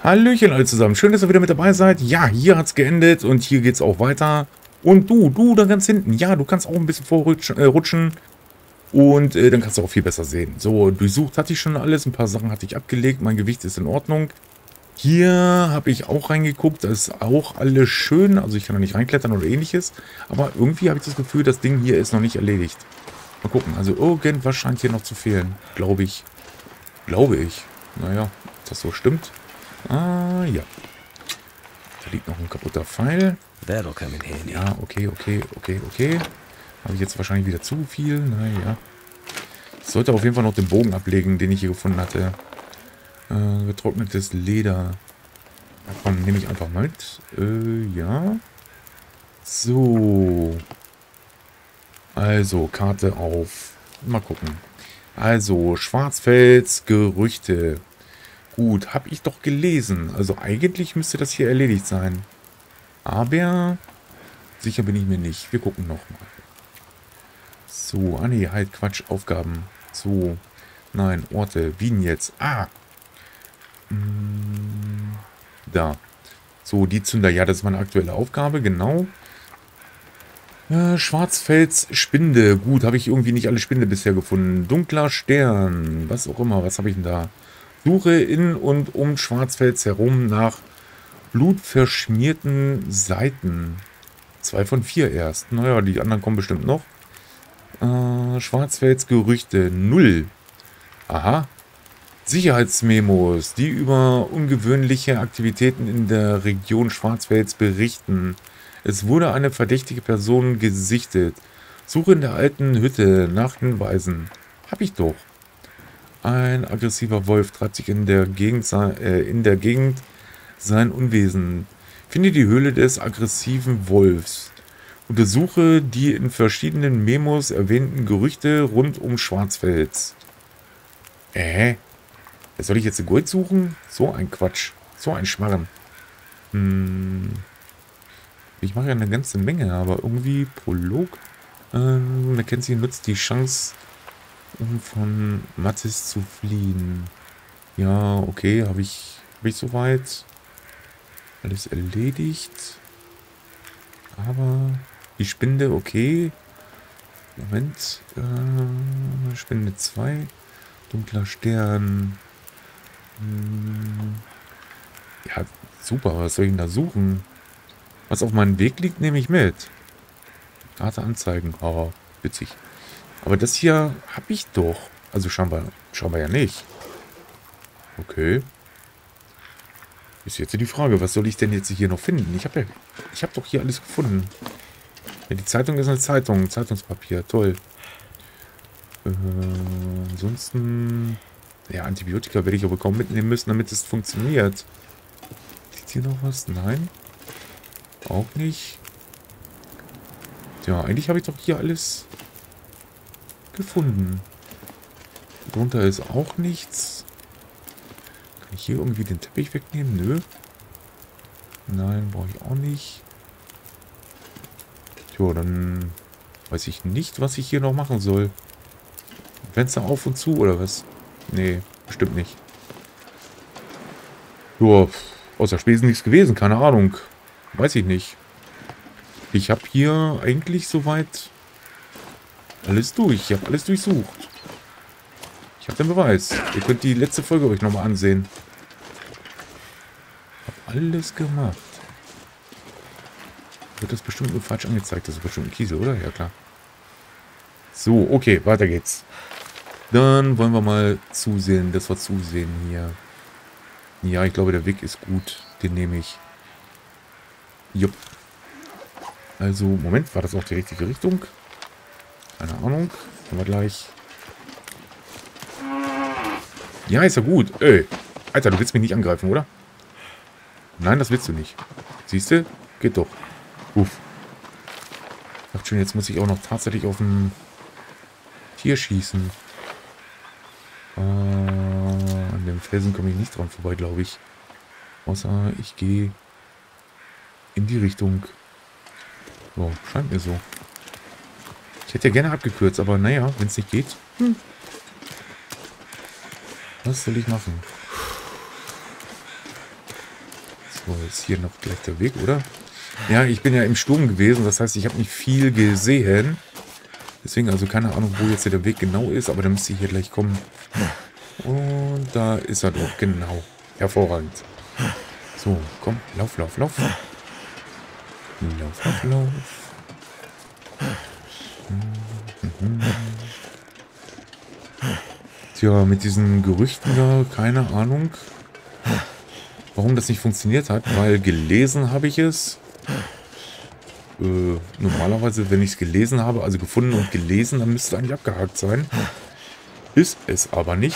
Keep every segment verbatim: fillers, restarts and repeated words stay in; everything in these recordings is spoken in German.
Hallöchen alle zusammen, schön, dass ihr wieder mit dabei seid. Ja, hier hat es geendet und hier geht es auch weiter. Und du, du da ganz hinten, ja, du kannst auch ein bisschen vorrutschen äh, rutschen und äh, dann kannst du auch viel besser sehen. So, durchsucht hatte ich schon alles, ein paar Sachen hatte ich abgelegt, mein Gewicht ist in Ordnung. Hier habe ich auch reingeguckt, da ist auch alles schön, also ich kann da nicht reinklettern oder ähnliches. Aber irgendwie habe ich das Gefühl, das Ding hier ist noch nicht erledigt. Mal gucken, also irgendwas scheint hier noch zu fehlen, glaube ich. Glaube ich. Naja, ob das so stimmt. Ah, ja. Da liegt noch ein kaputter Pfeil. That'll come in handy. Ja, okay, okay, okay, okay. Habe ich jetzt wahrscheinlich wieder zu viel? Naja. Ich sollte auf jeden Fall noch den Bogen ablegen, den ich hier gefunden hatte. Äh, getrocknetes Leder. Ja, komm, nehme ich einfach mal mit. Äh, ja. So. Also, Karte auf. Mal gucken. Also, Schwarzfels, Gerüchte. Gut, habe ich doch gelesen. Also eigentlich müsste das hier erledigt sein. Aber sicher bin ich mir nicht. Wir gucken nochmal. So, ah nee, halt Quatsch, Aufgaben. So, nein, Orte, Wien jetzt. Ah, hm, da. So, die Zünder, ja, das ist meine aktuelle Aufgabe, genau. Äh, Schwarzfels, Spinde. Gut, habe ich irgendwie nicht alle Spinde bisher gefunden. Dunkler Stern, was auch immer, was habe ich denn da? Suche in und um Schwarzfels herum nach blutverschmierten Seiten. Zwei von vier erst. Naja, die anderen kommen bestimmt noch. Äh, Schwarzfels Gerüchte. Null. Aha. Sicherheitsmemos, die über ungewöhnliche Aktivitäten in der Region Schwarzfels berichten. Es wurde eine verdächtige Person gesichtet. Suche in der alten Hütte nach Hinweisen. Hab ich doch. Ein aggressiver Wolf treibt sich in der Gegend, äh, in der Gegend sein Unwesen. Finde die Höhle des aggressiven Wolfs. Untersuche die in verschiedenen Memos erwähnten Gerüchte rund um Schwarzfels. Äh? Soll ich jetzt Gold suchen? So ein Quatsch. So ein Schmarren. Hm. Ich mache ja eine ganze Menge, aber irgendwie Prolog. Ähm, Mackenzie nutzt die Chance, um von Mattis zu fliehen. Ja, okay, habe ich, hab ich soweit alles erledigt. Aber die Spinde, okay. Moment. Äh, Spinde zwei. Dunkler Stern. Hm. Ja, super, was soll ich denn da suchen? Was auf meinem Weg liegt, nehme ich mit. Karte anzeigen. Oh, witzig. Aber das hier habe ich doch. Also scheinbar, scheinbar ja nicht. Okay. Ist jetzt die Frage, was soll ich denn jetzt hier noch finden? Ich habe ja, ich habe doch hier alles gefunden. Ja, die Zeitung ist eine Zeitung. Zeitungspapier, toll. Äh, ansonsten... Ja, Antibiotika werde ich aber kaum mitnehmen müssen, damit es funktioniert. Liegt hier noch was? Nein. Auch nicht. Ja, eigentlich habe ich doch hier alles gefunden. Drunter ist auch nichts. Kann ich hier irgendwie den Teppich wegnehmen? Nö. Nein, brauche ich auch nicht. Tja, dann weiß ich nicht, was ich hier noch machen soll. Fenster auf und zu oder was? Nee, bestimmt nicht. Ja, außer Spesen nichts gewesen, keine Ahnung. Weiß ich nicht. Ich habe hier eigentlich soweit alles durch. Ich habe alles durchsucht. Ich habe den Beweis. Ihr könnt die letzte Folge euch nochmal ansehen. Ich habe alles gemacht. Wird das bestimmt nur falsch angezeigt? Das ist bestimmt ein Kiesel, oder? Ja, klar. So, okay, weiter geht's. Dann wollen wir mal zusehen, dass wir zusehen hier. Ja, ich glaube, der Weg ist gut. Den nehme ich. Jupp. Also, Moment, war das auch die richtige Richtung? Keine Ahnung. Haben wir gleich. Ja, ist ja gut. Ey, Alter, du willst mich nicht angreifen, oder? Nein, das willst du nicht. Siehst du? Geht doch. Uff. Ich dachte schon, jetzt muss ich auch noch tatsächlich auf ein Tier schießen. Äh, an dem Felsen komme ich nicht dran vorbei, glaube ich. Außer ich gehe in die Richtung. So, scheint mir so. Ich hätte ja gerne abgekürzt, aber naja, wenn es nicht geht. Hm. Was soll ich machen? So, ist hier noch gleich der Weg, oder? Ja, ich bin ja im Sturm gewesen, das heißt, ich habe nicht viel gesehen. Deswegen also keine Ahnung, wo jetzt der Weg genau ist, aber dann müsste ich hier gleich kommen. Und da ist er doch, genau. Hervorragend. So, komm, lauf, lauf, lauf. Lauf, lauf, lauf. Mhm. Tja, mit diesen Gerüchten da, keine Ahnung, warum das nicht funktioniert hat, weil gelesen habe ich es. Äh, normalerweise, wenn ich es gelesen habe, also gefunden und gelesen, dann müsste es eigentlich abgehakt sein. Ist es aber nicht.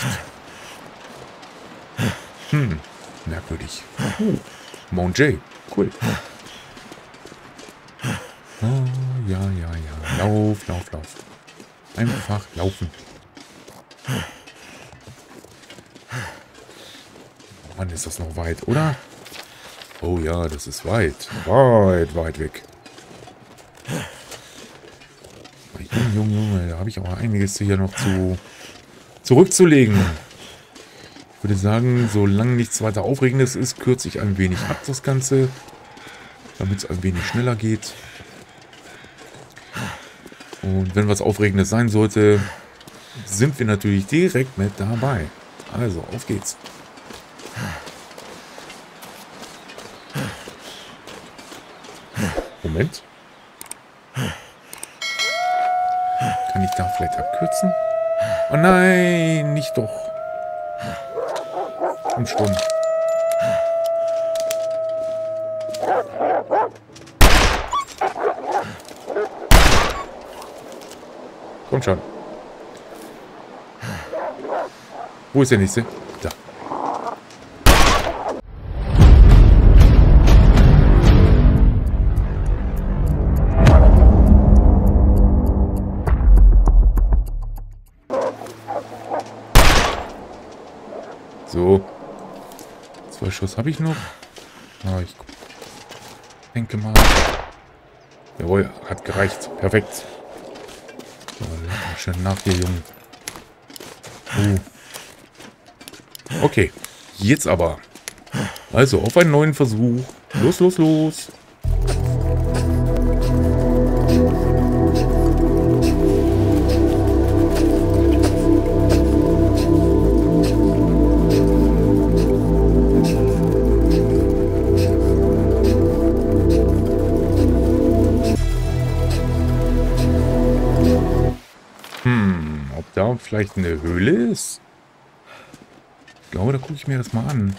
Hm, merkwürdig. Uh, Mount J, cool. Oh, ja, ja, ja. Lauf, lauf, lauf. Einfach laufen. Mann, ist das noch weit, oder? Oh ja, das ist weit. Weit, weit weg. Junge, Junge, Junge, da habe ich aber einiges hier noch zu zurückzulegen. Ich würde sagen, solange nichts weiter Aufregendes ist, kürze ich ein wenig ab das Ganze, damit es ein wenig schneller geht. Und wenn was Aufregendes sein sollte, sind wir natürlich direkt mit dabei. Also, auf geht's. Moment. Kann ich da vielleicht abkürzen? Oh nein, nicht doch. Komm schon. Komm schon. Wo ist der nächste? Da. So. Zwei Schuss habe ich noch. Ah, ich denke mal. Jawohl, hat gereicht. Perfekt. So, mal schön nach dir, Junge. Oh. Okay, jetzt aber. Also, auf einen neuen Versuch. Los, los, los. Hm, ob da vielleicht eine Höhle ist? Ich glaube, da gucke ich mir das mal an.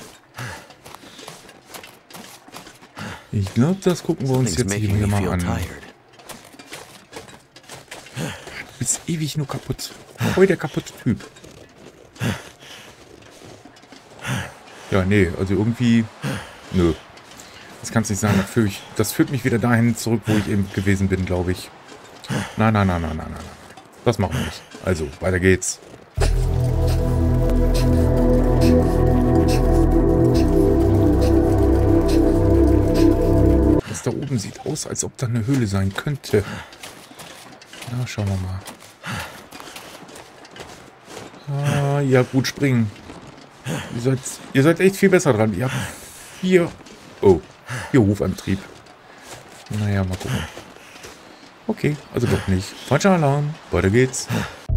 Ich glaube, das gucken wir uns jetzt hier mal an. Du bist ewig nur kaputt. Voll der kaputte Typ. Ja, nee, also irgendwie... Nö. Das kannst du nicht sagen. Das führt, ich, das führt mich wieder dahin zurück, wo ich eben gewesen bin, glaube ich. Nein, nein, nein, nein, nein, nein. Das machen wir nicht. Also, weiter geht's. Das da oben sieht aus, als ob da eine Höhle sein könnte. Na, schauen wir mal. Ah, ja, gut, springen. Ihr seid, ihr seid echt viel besser dran. Ihr habt vier... Oh, vier Hufantrieb. Naja, mal gucken. Okay, also doch nicht. Falscher Alarm. Weiter geht's.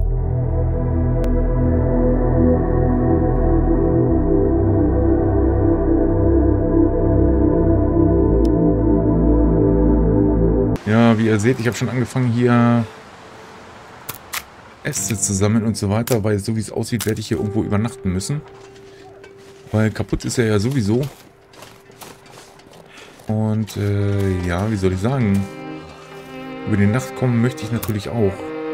Ja, wie ihr seht, ich habe schon angefangen hier Äste zu sammeln und so weiter, weil so wie es aussieht, werde ich hier irgendwo übernachten müssen. Weil kaputt ist er ja sowieso. Und äh, ja, wie soll ich sagen... Über die Nacht kommen möchte ich natürlich auch.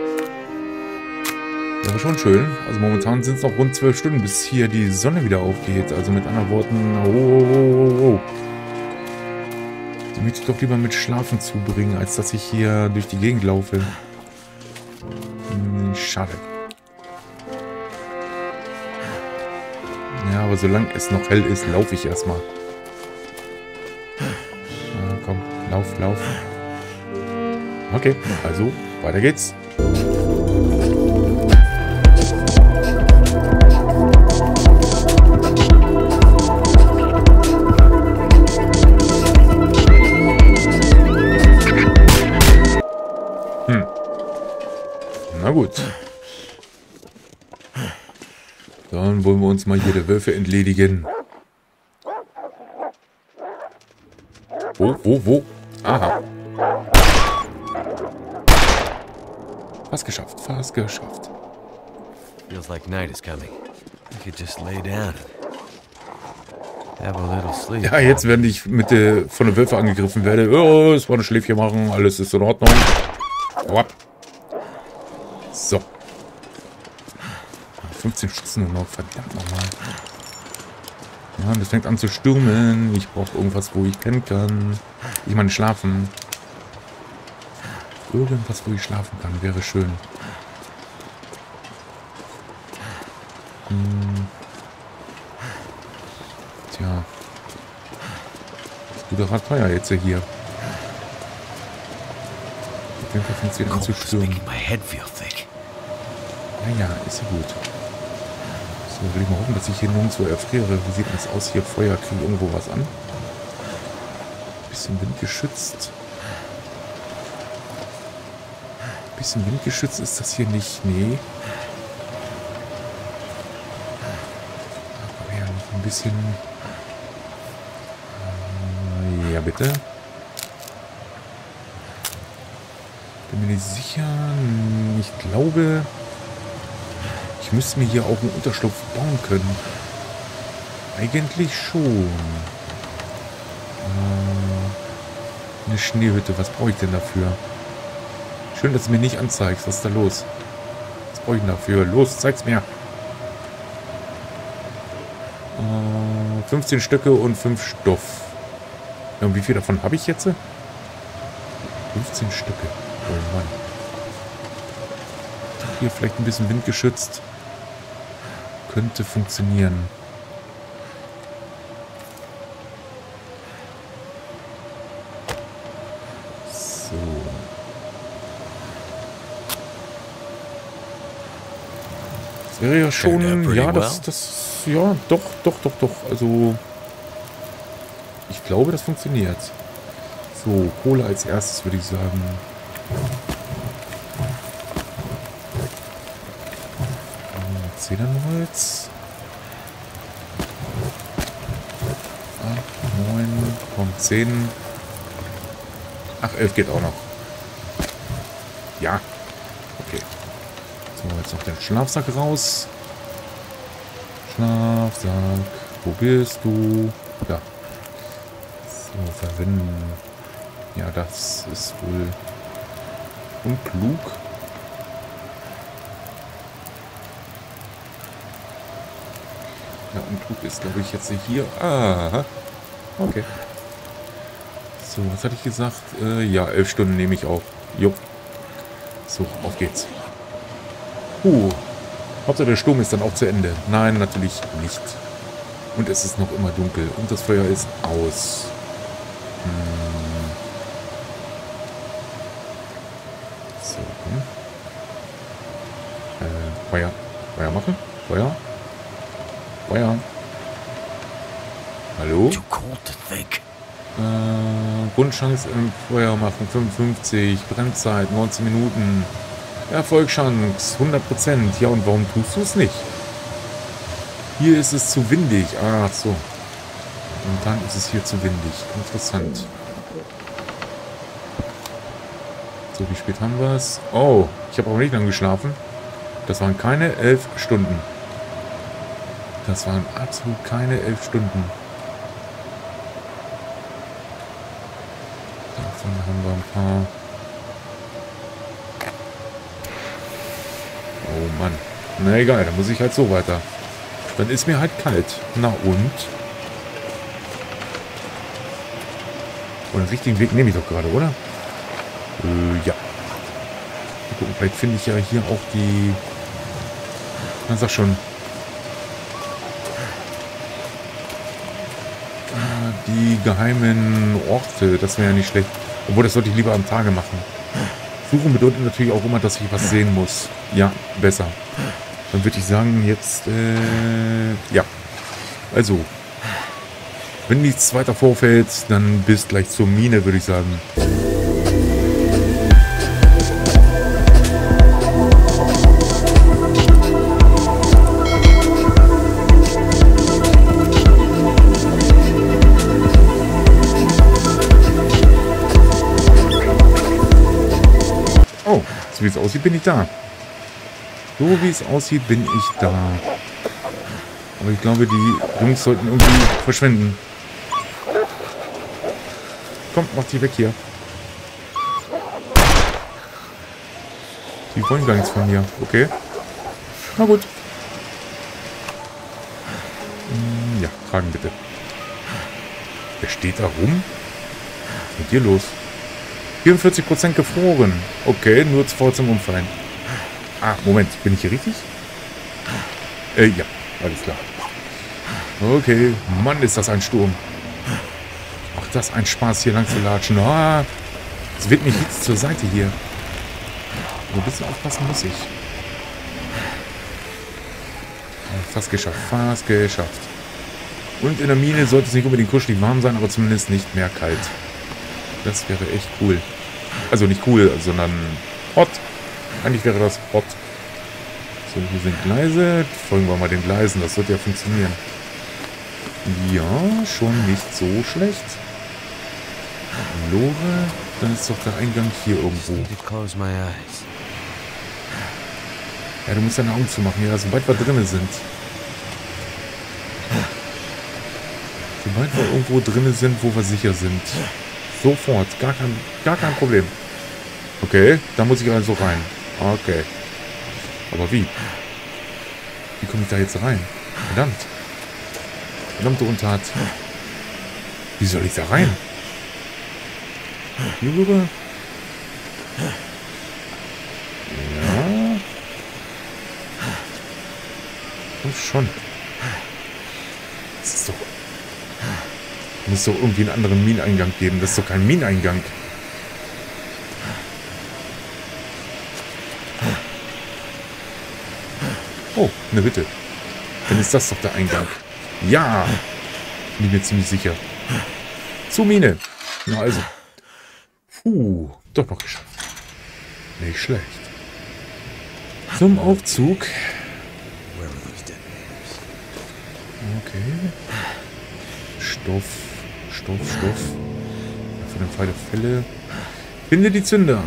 Wäre schon schön. Also momentan sind es noch rund zwölf Stunden, bis hier die Sonne wieder aufgeht. Also mit anderen Worten, oh, oh, oh, oh. Die möchte ich doch lieber mit Schlafen zubringen, als dass ich hier durch die Gegend laufe. Hm, schade. Ja, aber solange es noch hell ist, laufe ich erstmal. Na, komm, lauf, lauf. Okay, also weiter geht's. gut. Dann wollen wir uns mal hier der Wölfe entledigen. Wo, wo, wo? Aha. Fast geschafft, fast geschafft. Feels like night is coming. I could just lay down. Have a little sleep. Ja, jetzt werden ich mit der, von der Wölfe angegriffen werde. Oh, es war ein Schläfchen machen, alles ist in Ordnung. Aua. So. fünfzehn Schützen nur noch, verdammt nochmal. Ja, das fängt an zu stürmen. Ich brauche irgendwas, wo ich pennen kann. Ich meine, schlafen. Irgendwas, wo ich schlafen kann, wäre schön. Hm. Tja. Das gute Rad teuer jetzt hier. Auf jeden Fall fängt es wieder an zu stürmen. Ja, ja, ist ja gut. So, will ich mal hoffen, dass ich hier nirgendwo erfriere. Wie sieht das aus hier? Feuer, kriege ich irgendwo was an? Bisschen windgeschützt. Bisschen windgeschützt ist das hier nicht. Nee. Aber ja, noch ein bisschen. Äh, ja, bitte. Bin mir nicht sicher. Ich glaube, ich müsste mir hier auch einen Unterschlupf bauen können. Eigentlich schon. Äh, eine Schneehütte. Was brauche ich denn dafür? Schön, dass du mir nicht anzeigst. Was ist da los? Was brauche ich denn dafür? Los, zeig's mir. Äh, fünfzehn Stöcke und fünf Stoff. Ja, und wie viel davon habe ich jetzt? fünfzehn Stücke. Oh Mann. Hier vielleicht ein bisschen windgeschützt. Könnte funktionieren. So. Das wäre ja schon, ja, das, das, ja, doch, doch, doch, doch. Also, ich glaube, das funktioniert. So, Kohle als erstes, würde ich sagen. Zedernholz. acht, neun, komm, zehn. Ach, elf geht auch noch. Ja. Okay. So, jetzt noch den Schlafsack raus. Schlafsack. Wo bist du? Da. So, verwenden. Ja, das ist wohl unklug. Ja, unklug ist, glaube ich, jetzt hier. Ah, okay. So, was hatte ich gesagt? Äh, ja, elf Stunden nehme ich auch. Jupp. So, auf geht's. Uh, Hauptsache der Sturm ist dann auch zu Ende. Nein, natürlich nicht. Und es ist noch immer dunkel. Und das Feuer ist aus. Hm. So, hm. Äh, Feuer. Feuer machen? Feuer? Feuer. Hallo? Äh, Grundchance im Feuer machen fünfundfünfzig. Brennzeit neunzehn Minuten. Erfolgschance hundert Prozent. Ja, und warum tust du es nicht? Hier ist es zu windig. Ach so. Und dann ist es hier zu windig. Interessant. So, wie spät haben wir es? Oh, ich habe auch nicht lange geschlafen. Das waren keine elf Stunden. Das waren absolut keine elf Stunden. Davon haben wir ein paar. Oh Mann. Na egal, dann muss ich halt so weiter. Dann ist mir halt kalt. Na und? Und den richtigen Weg nehme ich doch gerade, oder? Äh, ja. Mal gucken, vielleicht finde ich ja hier auch die... Na, sag schon. Die geheimen Orte, das wäre ja nicht schlecht. Obwohl, das sollte ich lieber am Tage machen. Suchen bedeutet natürlich auch immer, dass ich was sehen muss. Ja, besser. Dann würde ich sagen, jetzt, äh, ja. Also, wenn nichts weiter vorfällt, dann bis gleich zur Mine, würde ich sagen. So wie es aussieht, bin ich da. So wie es aussieht, bin ich da. Aber ich glaube, die Jungs sollten irgendwie verschwinden. Komm, mach die weg hier. Die wollen gar nichts von mir. Okay. Na gut. Hm, ja, tragen bitte. Wer steht da rum? Was ist mit dir los? vierundvierzig Prozent gefroren. Okay, nur vor zum Umfallen. Ah, Moment. Bin ich hier richtig? Äh, ja. Alles klar. Okay. Mann, ist das ein Sturm. Ach, das ist ein Spaß, hier lang zu latschen. Ah, es wird nicht jetzt zur Seite hier. Ein bisschen aufpassen muss ich. Fast geschafft. Fast geschafft. Und in der Mine sollte es nicht unbedingt kuschelig warm sein, aber zumindest nicht mehr kalt. Das wäre echt cool. Also nicht cool, sondern hot. Eigentlich wäre das hot. So, hier sind Gleise. Folgen wir mal den Gleisen. Das sollte ja funktionieren. Ja, schon nicht so schlecht. Lore, dann ist doch der Eingang hier irgendwo. Ja, du musst deine Augen zumachen, ja, sobald wir drinnen sind. Sobald wir irgendwo drinnen sind, wo wir sicher sind. Sofort, gar kein, gar kein Problem. Okay, da muss ich also rein. Okay. Aber wie? Wie komme ich da jetzt rein? Verdammt. Verdammte Untat. Wie soll ich da rein? Hier rüber? Ja. Und schon. Das ist doch... Muss doch irgendwie einen anderen Mineneingang geben. Das ist doch kein Mineneingang. Oh, eine Hütte. Dann ist das doch der Eingang. Ja! Bin ich mir ziemlich sicher. Zur Mine. Na also. Puh, doch noch geschafft. Nicht schlecht. Zum Aufzug. Okay. Stoff, Stoff, Stoff. Für den Fall der Fälle. Finde die Zünder.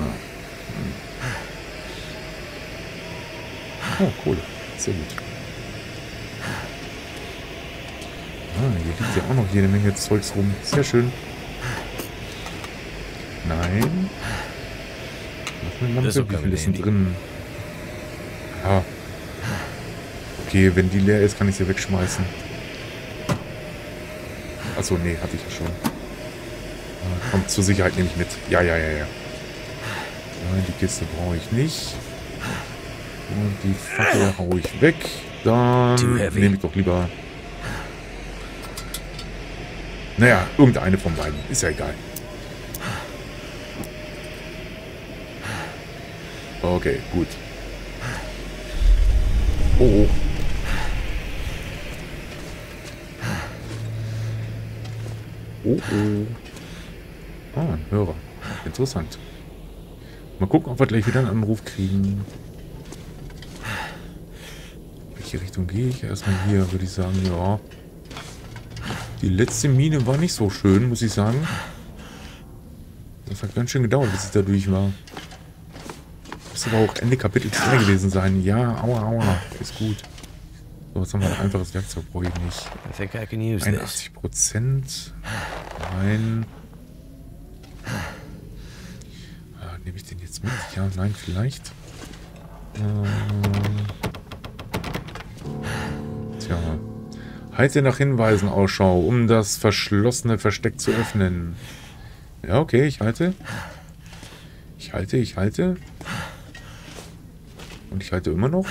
Oh, Kohle. Sehr gut. Ah, hier liegt ja auch noch jede Menge Zeugs rum. Sehr schön. Nein. Noch eine Lampe. Wie viel ist denn drin? Ah. Okay, wenn die leer ist, kann ich sie wegschmeißen. Achso, nee, hatte ich ja schon. Ah, kommt zur Sicherheit, nehme ich mit. Ja, ja, ja, ja. Nein, die Kiste brauche ich nicht. Und die Fackel haue ich weg. Dann nehme ich doch lieber... Naja, irgendeine von beiden. Ist ja egal. Okay, gut. Oh, oh. Oh, oh. Ah, ein Hörer. Interessant. Mal gucken, ob wir gleich wieder einen Anruf kriegen. Welche Richtung gehe ich? Erstmal hier, würde ich sagen, ja. Die letzte Mine war nicht so schön, muss ich sagen. Das hat ganz schön gedauert, bis ich da durch war. Muss aber auch Ende Kapitel zwei gewesen sein. Ja, aua, aua. Ist gut. So, was haben wir? Ein einfaches Werkzeug brauche ich nicht. einundachtzig Prozent. Nein. Ah, nehme ich den jetzt mit? Ja, nein, vielleicht. Äh, tja. Halte nach Hinweisen Ausschau, um das verschlossene Versteck zu öffnen. Ja, okay, ich halte. Ich halte, ich halte. Und ich halte immer noch.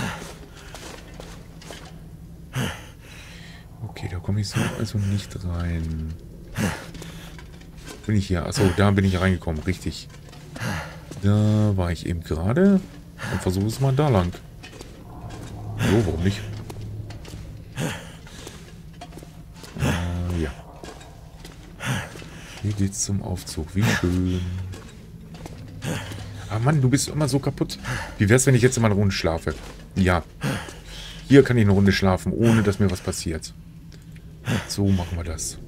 Okay, da komme ich so also nicht rein. Bin ich hier? Achso, da bin ich reingekommen, richtig. Da war ich eben gerade. Und versuche es mal da lang. So, warum nicht? Äh, ja. Hier geht's zum Aufzug. Wie schön. Ah Mann, du bist immer so kaputt. Wie wär's, wenn ich jetzt mal eine Runde schlafe? Ja. Hier kann ich eine Runde schlafen, ohne dass mir was passiert. So machen wir das.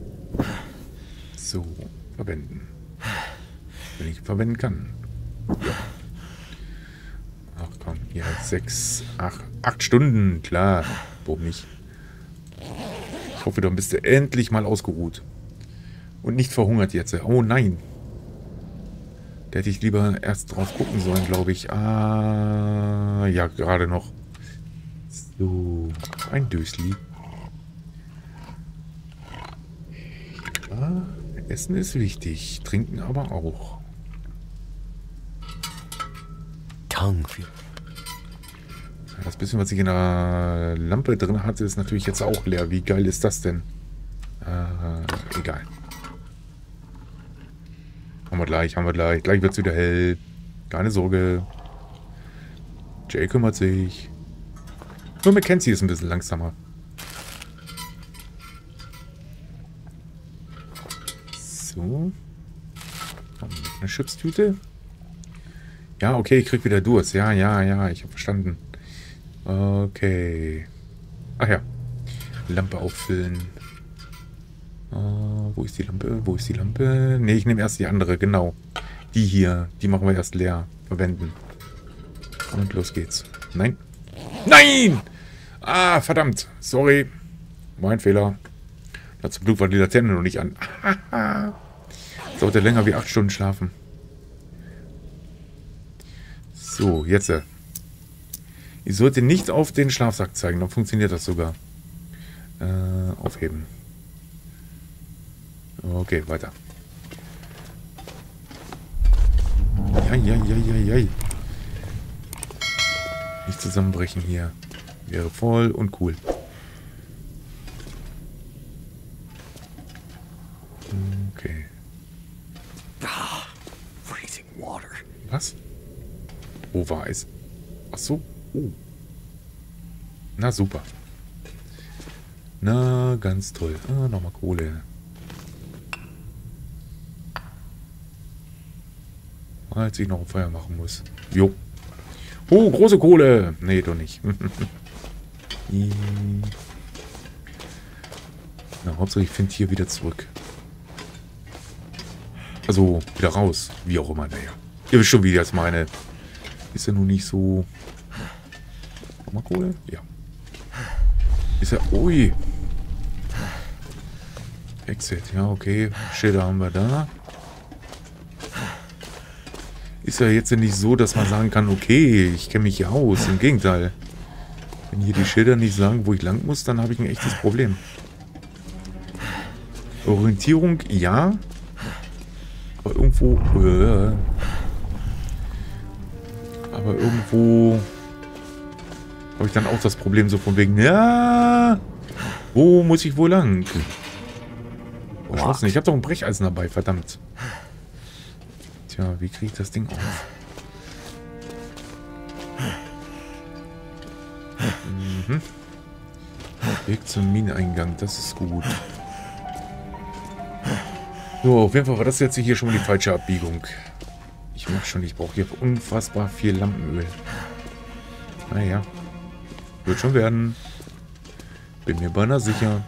So, verwenden. Wenn ich verwenden kann. Ja. Sechs, acht, acht Stunden, klar. Warum nicht? Ich hoffe, dann bist du endlich mal ausgeruht. Und nicht verhungert jetzt. Oh nein. Da hätte ich lieber erst drauf gucken sollen, glaube ich. Ah, ja, gerade noch. So, ein Dösli. Ja, Essen ist wichtig, trinken aber auch. Tongue feel. Das bisschen, was ich in der Lampe drin hatte, ist natürlich jetzt auch leer. Wie geil ist das denn? Äh, egal. Haben wir gleich, haben wir gleich. Gleich wird es wieder hell. Keine Sorge. Jay kümmert sich. Nur Mackenzie ist ein bisschen langsamer. So. Eine Chipstüte. Ja, okay, ich krieg wieder Durst. Ja, ja, ja, ich habe verstanden. Okay. Ach ja. Lampe auffüllen. Uh, wo ist die Lampe? Wo ist die Lampe? Ne, ich nehme erst die andere, genau. Die hier. Die machen wir erst leer. Verwenden. Und los geht's. Nein. Nein! Ah, verdammt. Sorry. Mein Fehler. Ja, zum Glück war die Laterne noch nicht an. Sollte länger wie acht Stunden schlafen. So, jetzt. Äh. Ich sollte nicht auf den Schlafsack zeigen, dann funktioniert das sogar. Äh, aufheben. Okay, weiter. Ja, ja, ja, ja, ja. Nicht zusammenbrechen hier. Wäre voll und cool. Okay. Was? Wo war es? Ach so. Oh. Na super. Na, ganz toll. Ah, nochmal Kohle. Als ich noch ein Feuer machen muss. Jo. Oh, große Kohle. Nee, doch nicht. Na, Hauptsache ich finde hier wieder zurück. Also, wieder raus. Wie auch immer, naja. Ihr wisst schon, wie ich das meine. Ist ja nun nicht so... Nochmal Kohle? Ja. Ist ja... Ui. Exit. Ja, okay. Schilder haben wir da. Ist ja jetzt nicht so, dass man sagen kann, okay, ich kenne mich hier aus. Im Gegenteil. Wenn hier die Schilder nicht sagen, wo ich lang muss, dann habe ich ein echtes Problem. Orientierung, ja. Aber irgendwo... Äh, aber irgendwo... habe ich dann auch das Problem so von wegen... Ja, wo muss ich wohl lang? Verschlossen. Ich habe doch ein Brecheisen dabei, verdammt. Tja, wie kriege ich das Ding auf? Mhm. Weg zum Mineneingang, das ist gut. So, auf jeden Fall war das jetzt hier schon mal die falsche Abbiegung. Ich merke schon, ich brauche hier unfassbar viel Lampenöl. Naja. Wird schon werden. Bin mir beinahe sicher.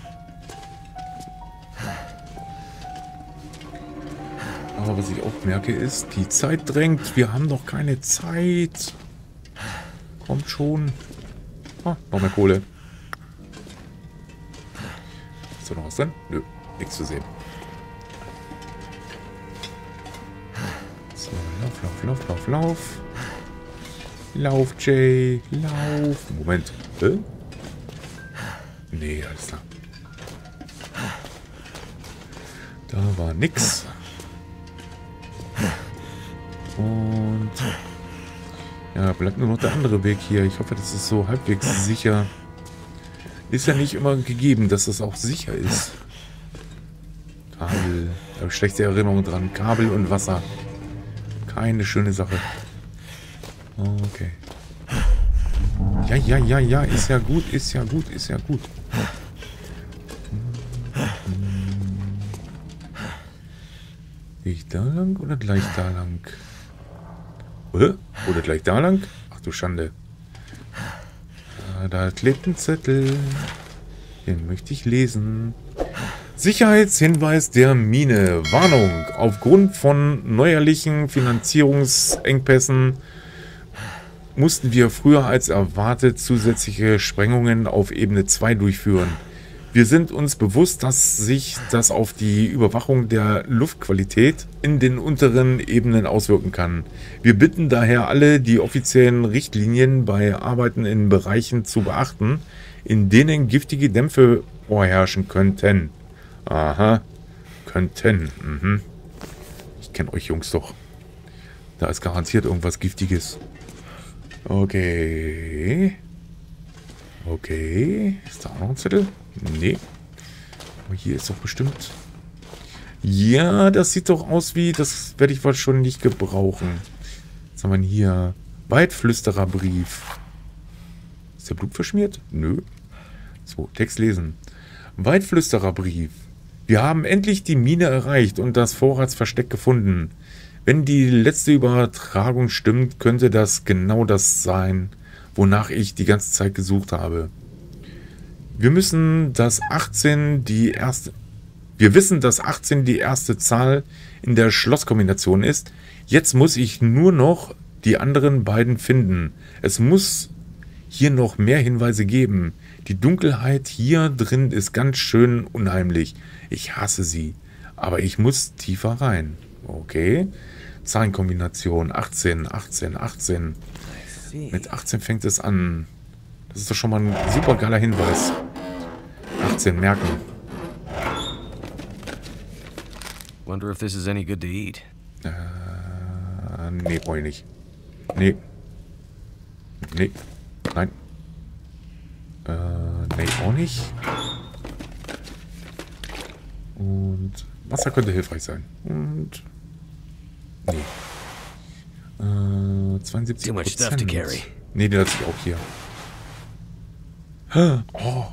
Aber was ich auch merke ist, die Zeit drängt. Wir haben noch keine Zeit. Kommt schon. Ah, noch mehr Kohle. Ist da noch was drin? Nö, nichts zu sehen. So, lauf, lauf, lauf, lauf, lauf. Lauf, Jay. Lauf. Moment. Hä? Nee, alles klar. Da war nix. Und ja, bleibt nur noch der andere Weg hier. Ich hoffe, das ist so halbwegs sicher. Ist ja nicht immer gegeben, dass das auch sicher ist. Kabel. Da habe ich schlechte Erinnerungen dran. Kabel und Wasser. Keine schöne Sache. Okay. Ja, ja, ja, ja. Ist ja gut, ist ja gut, ist ja gut. Gehe ich da lang oder gleich da lang? Oder? Oder gleich da lang? Ach du Schande. Da, da klebt ein Zettel. Den möchte ich lesen. Sicherheitshinweis der Mine. Warnung. Aufgrund von neuerlichen Finanzierungsengpässen mussten wir früher als erwartet zusätzliche Sprengungen auf Ebene zwei durchführen. Wir sind uns bewusst, dass sich das auf die Überwachung der Luftqualität in den unteren Ebenen auswirken kann. Wir bitten daher alle, die offiziellen Richtlinien bei Arbeiten in Bereichen zu beachten, in denen giftige Dämpfe vorherrschen könnten. Aha, könnten. Mhm. Ich kenne euch Jungs doch. Da ist garantiert irgendwas Giftiges. Okay. Okay. Ist da auch noch ein Zettel? Nee. Aber hier ist doch bestimmt... Ja, das sieht doch aus wie... Das werde ich wohl schon nicht gebrauchen. Was haben wir denn hier? Waldflüstererbrief. Ist der Blut verschmiert? Nö. So, Text lesen. Waldflüstererbrief. Wir haben endlich die Mine erreicht und das Vorratsversteck gefunden. Wenn die letzte Übertragung stimmt, könnte das genau das sein, wonach ich die ganze Zeit gesucht habe. Wir müssen, dass achtzehn die erste... Wir wissen, dass achtzehn die erste Zahl in der Schlusskombination ist. Jetzt muss ich nur noch die anderen beiden finden. Es muss hier noch mehr Hinweise geben. Die Dunkelheit hier drin ist ganz schön unheimlich. Ich hasse sie. Aber ich muss tiefer rein. Okay. Zahlenkombination. achtzehn, achtzehn, achtzehn. Mit achtzehn fängt es an. Das ist doch schon mal ein super geiler Hinweis. achtzehn merken. Wonder if this is any good to eat. Äh, nee, brauche ich nicht. Nee. Nee. Nein. Äh, nee, auch nicht. Und Wasser könnte hilfreich sein. Und... Nee. Äh, zweiundsiebzig Prozent. Too much stuff to carry. Nee, der hat sich auch hier. Oh.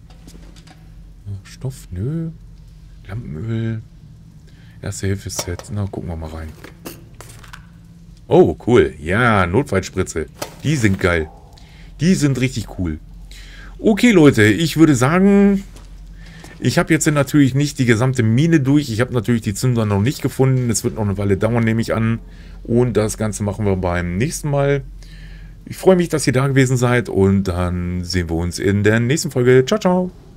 Stoff, nö. Lampenöl. Erste Hilfe-Set. Na, gucken wir mal rein. Oh, cool. Ja, Notfallspritze. Die sind geil. Die sind richtig cool. Okay, Leute. Ich würde sagen, ich habe jetzt natürlich nicht die gesamte Mine durch. Ich habe natürlich die Zünder noch nicht gefunden. Es wird noch eine Weile dauern, nehme ich an. Und das Ganze machen wir beim nächsten Mal. Ich freue mich, dass ihr da gewesen seid. Und dann sehen wir uns in der nächsten Folge. Ciao, ciao.